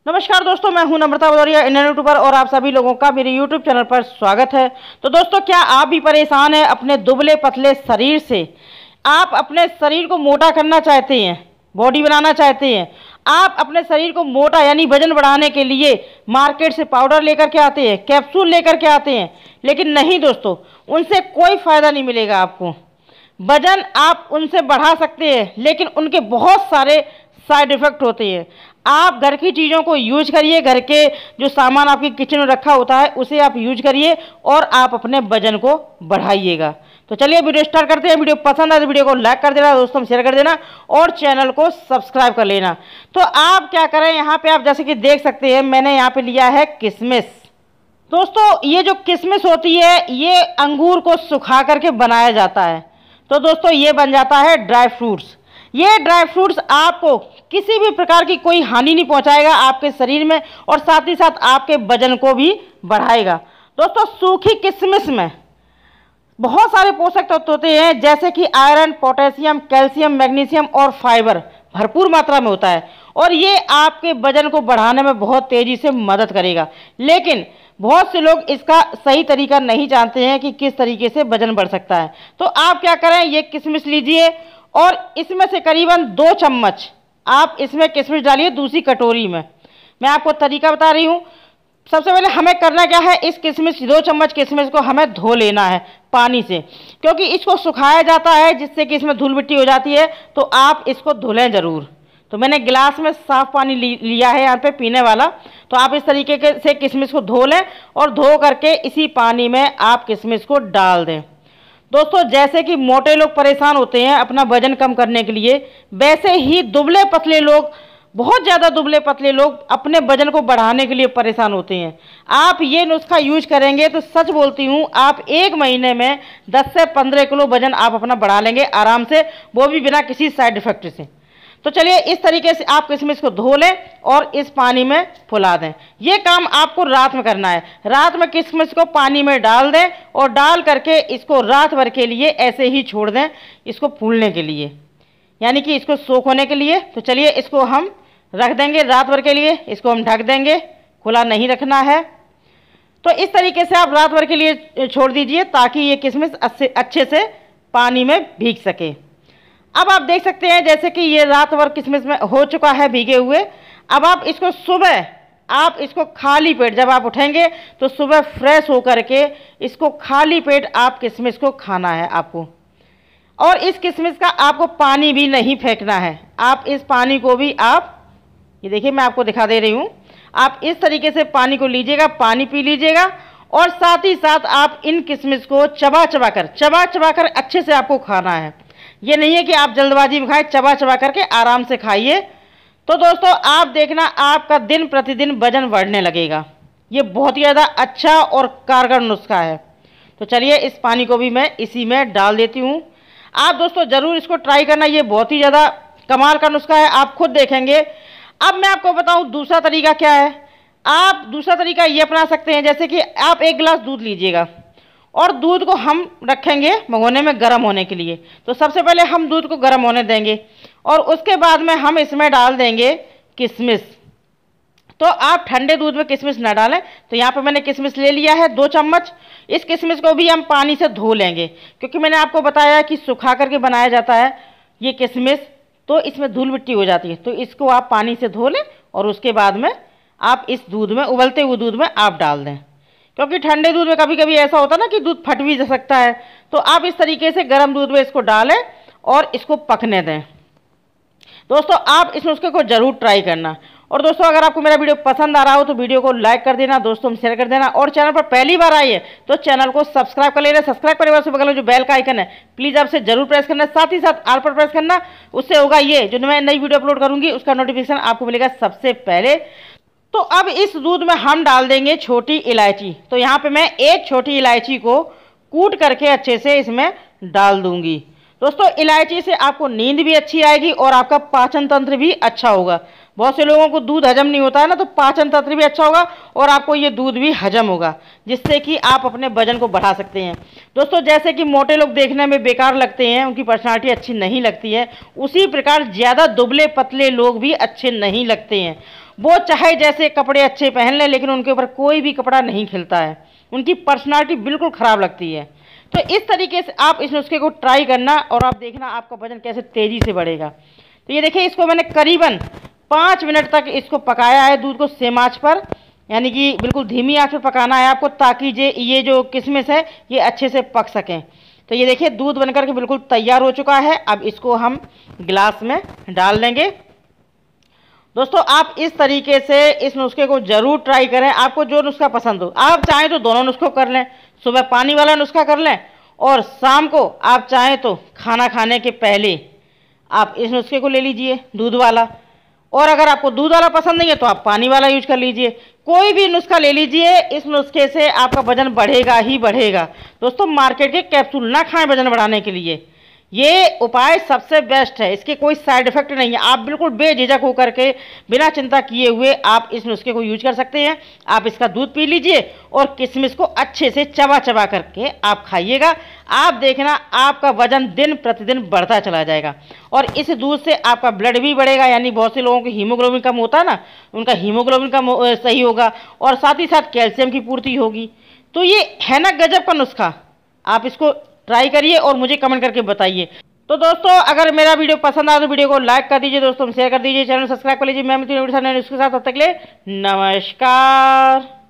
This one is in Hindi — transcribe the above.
नमस्कार दोस्तों, मैं हूं नम्रता बहदौरिया, इंडियन यूट्यूबर, और आप सभी लोगों का मेरे यूट्यूब चैनल पर स्वागत है। तो दोस्तों, क्या आप भी परेशान हैं अपने दुबले पतले शरीर से? आप अपने शरीर को मोटा करना चाहते हैं, बॉडी बनाना चाहते हैं। आप अपने शरीर को मोटा यानी वजन बढ़ाने के लिए मार्केट से पाउडर लेकर के आते हैं, कैप्सूल लेकर के आते हैं, लेकिन नहीं दोस्तों, उनसे कोई फ़ायदा नहीं मिलेगा आपको। वजन आप उनसे बढ़ा सकते हैं, लेकिन उनके बहुत सारे साइड इफ़ेक्ट होते हैं। आप घर की चीज़ों को यूज करिए, घर के जो सामान आपके किचन में रखा होता है उसे आप यूज करिए और आप अपने वजन को बढ़ाइएगा। तो चलिए वीडियो स्टार्ट करते हैं। वीडियो पसंद आए तो वीडियो को लाइक कर देना, दोस्तों में शेयर कर देना और चैनल को सब्सक्राइब कर लेना। तो आप क्या करें, यहाँ पे आप जैसे कि देख सकते हैं, मैंने यहाँ पे लिया है किशमिश। दोस्तों, ये जो किशमिश होती है ये अंगूर को सुखा करके बनाया जाता है। तो दोस्तों, ये बन जाता है ड्राई फ्रूट्स। ये ड्राई फ्रूट्स आपको किसी भी प्रकार की कोई हानि नहीं पहुंचाएगा आपके शरीर में, और साथ ही साथ आपके वजन को भी बढ़ाएगा। दोस्तों, सूखी किशमिश में बहुत सारे पोषक तत्व होते हैं, जैसे कि आयरन, पोटेशियम, कैल्शियम, मैग्नीशियम और फाइबर भरपूर मात्रा में होता है, और ये आपके वजन को बढ़ाने में बहुत तेज़ी से मदद करेगा। लेकिन बहुत से लोग इसका सही तरीका नहीं जानते हैं कि किस तरीके से वजन बढ़ सकता है। तो आप क्या करें, ये किशमिश लीजिए और इसमें से करीबन 2 चम्मच आप इसमें किशमिश डालिए दूसरी कटोरी में। मैं आपको तरीका बता रही हूँ। सबसे पहले हमें करना क्या है, इस किशमिश 2 चम्मच किशमिश को हमें धो लेना है पानी से, क्योंकि इसको सुखाया जाता है जिससे कि इसमें धूल मिट्टी हो जाती है। तो आप इसको धुलें ज़रूर। तो मैंने गिलास में साफ़ पानी लिया है यहाँ पे पीने वाला। तो आप इस तरीके से किशमिश को धो लें और धो करके इसी पानी में आप किशमिश को डाल दें। दोस्तों, जैसे कि मोटे लोग परेशान होते हैं अपना वजन कम करने के लिए, वैसे ही दुबले पतले लोग, बहुत ज़्यादा दुबले पतले लोग अपने वजन को बढ़ाने के लिए परेशान होते हैं। आप ये नुस्खा यूज करेंगे तो सच बोलती हूँ, आप 1 महीने में 10 से 15 किलो वजन आप अपना बढ़ा लेंगे आराम से, वो भी बिना किसी साइड इफ़ेक्ट से। तो चलिए, इस तरीके से आप किशमिश को धो लें और इस पानी में फुला दें। ये काम आपको रात में करना है। रात में किशमिश को पानी में डाल दें और डाल करके इसको रात भर के लिए ऐसे ही छोड़ दें, इसको फूलने के लिए, यानी कि इसको सोख होने के लिए। तो चलिए, इसको हम रख देंगे रात भर के लिए, इसको हम ढक देंगे, खुला नहीं रखना है। तो इस तरीके से आप रात भर के लिए छोड़ दीजिए ताकि ये किशमिश अच्छे से पानी में भीग सके। अब आप देख सकते हैं जैसे कि ये रात भर किशमिश में हो चुका है भीगे हुए। अब आप इसको सुबह, आप इसको खाली पेट जब आप उठेंगे तो सुबह फ्रेश होकर के इसको खाली पेट आप किशमिश को खाना है आपको। और इस किशमिश का आपको पानी भी नहीं फेंकना है। आप इस पानी को भी आप, ये देखिए मैं आपको दिखा दे रही हूँ, आप इस तरीके से पानी को लीजिएगा, पानी पी लीजिएगा, और साथ ही साथ आप इन किशमिश को चबा चबा कर अच्छे से आपको खाना है। ये नहीं है कि आप जल्दबाजी में खाएं, चबा चबा करके आराम से खाइए। तो दोस्तों, आप देखना आपका दिन प्रतिदिन वजन बढ़ने लगेगा। ये बहुत ही ज़्यादा अच्छा और कारगर नुस्खा है। तो चलिए, इस पानी को भी मैं इसी में डाल देती हूँ। आप दोस्तों ज़रूर इसको ट्राई करना, ये बहुत ही ज़्यादा कमाल का नुस्खा है, आप खुद देखेंगे। अब मैं आपको बताऊँ दूसरा तरीका क्या है। आप दूसरा तरीका ये अपना सकते हैं, जैसे कि आप 1 गिलास दूध लीजिएगा और दूध को हम रखेंगे भगोने में गर्म होने के लिए। तो सबसे पहले हम दूध को गर्म होने देंगे और उसके बाद में हम इसमें डाल देंगे किशमिश। तो आप ठंडे दूध में किशमिश ना डालें। तो यहाँ पे मैंने किशमिश ले लिया है 2 चम्मच। इस किशमिश को भी हम पानी से धो लेंगे, क्योंकि मैंने आपको बताया कि सुखा करके बनाया जाता है ये किशमिश, तो इसमें धूल मिट्टी हो जाती है। तो इसको आप पानी से धो लें और उसके बाद में आप इस दूध में, उबलते हुए दूध में आप डाल दें, क्योंकि ठंडे दूध में कभी कभी ऐसा होता है ना कि दूध फट भी जा सकता है। तो आप इस तरीके से गर्म दूध में इसको डालें और इसको पकने दें। दोस्तों, आप इस नुस्खे को ज़रूर ट्राई करना। और दोस्तों, अगर आपको मेरा वीडियो पसंद आ रहा हो तो वीडियो को लाइक कर देना, दोस्तों में शेयर कर देना, और चैनल पर पहली बार आइए तो चैनल को सब्सक्राइब कर लेना। सब्सक्राइब करने के बगल में जो बेल का आइकन है प्लीज़ आपसे जरूर प्रेस करना, साथ ही साथ ऑल पर प्रेस करना। उससे होगा ये, जो मैं नई वीडियो अपलोड करूँगी उसका नोटिफिकेशन आपको मिलेगा सबसे पहले। तो अब इस दूध में हम डाल देंगे छोटी इलायची। तो यहाँ पे मैं 1 छोटी इलायची को कूट करके अच्छे से इसमें डाल दूंगी। दोस्तों, इलायची से आपको नींद भी अच्छी आएगी और आपका पाचन तंत्र भी अच्छा होगा। बहुत से लोगों को दूध हजम नहीं होता है ना, तो पाचन तंत्र भी अच्छा होगा और आपको ये दूध भी हजम होगा, जिससे कि आप अपने वजन को बढ़ा सकते हैं। दोस्तों, जैसे कि मोटे लोग देखने में बेकार लगते हैं, उनकी पर्सनालिटी अच्छी नहीं लगती है, उसी प्रकार ज़्यादा दुबले पतले लोग भी अच्छे नहीं लगते हैं। वो चाहे जैसे कपड़े अच्छे पहन लें, लेकिन उनके ऊपर कोई भी कपड़ा नहीं खिलता है, उनकी पर्सनालिटी बिल्कुल ख़राब लगती है। तो इस तरीके से आप इस नुस्खे को ट्राई करना और आप देखना आपका वजन कैसे तेज़ी से बढ़ेगा। तो ये देखिए, इसको मैंने करीबन 5 मिनट तक इसको पकाया है दूध को सेम आंच पर, यानी कि बिल्कुल धीमी आंच पर पकाना है आपको, ताकि ये जो किशमिश है ये अच्छे से पक सकें। तो ये देखिए, दूध बनकर के बिल्कुल तैयार हो चुका है। अब इसको हम गिलास में डाल देंगे। दोस्तों, आप इस तरीके से इस नुस्खे को ज़रूर ट्राई करें। आपको जो नुस्खा पसंद हो, आप चाहें तो दोनों नुस्खों कर लें, सुबह पानी वाला नुस्खा कर लें और शाम को आप चाहें तो खाना खाने के पहले आप इस नुस्खे को ले लीजिए, दूध वाला। और अगर आपको दूध वाला पसंद नहीं है तो आप पानी वाला यूज कर लीजिए। कोई भी नुस्खा ले लीजिए, इस नुस्खे से आपका वजन बढ़ेगा ही बढ़ेगा। दोस्तों, मार्केट के कैप्सूल ना खाएं वजन बढ़ाने के लिए, ये उपाय सबसे बेस्ट है, इसके कोई साइड इफेक्ट नहीं है। आप बिल्कुल बेझिझक होकर के बिना चिंता किए हुए आप इस नुस्खे को यूज कर सकते हैं। आप इसका दूध पी लीजिए और किशमिश को अच्छे से चबा चबा करके आप खाइएगा। आप देखना आपका वजन दिन प्रतिदिन बढ़ता चला जाएगा और इस दूध से आपका ब्लड भी बढ़ेगा, यानी बहुत से लोगों को हीमोग्लोबिन कम होता है ना, उनका हीमोग्लोबिन कम सही होगा और साथ ही साथ कैल्शियम की पूर्ति होगी। तो ये है ना गजब का नुस्खा। आप इसको ट्राई करिए और मुझे कमेंट करके बताइए। तो दोस्तों, अगर मेरा वीडियो पसंद आए तो वीडियो को लाइक कर दीजिए, दोस्तों शेयर कर दीजिए, चैनल सब्सक्राइब कर लीजिए। मैं मिलती हूँ वीडियो साथ, तब तक के लिए नमस्कार।